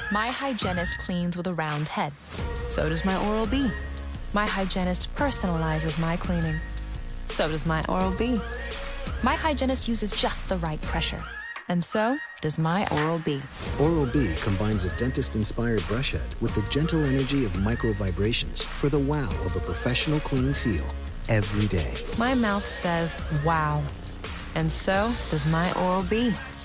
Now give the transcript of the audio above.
My hygienist cleans with a round head. So does my Oral-B. My hygienist personalizes my cleaning. So does my Oral-B. My hygienist uses just the right pressure. And so does my Oral-B. Oral-B combines a dentist-inspired brush head with the gentle energy of micro vibrations for the wow of a professional clean feel every day. My mouth says, wow. And so does my Oral-B.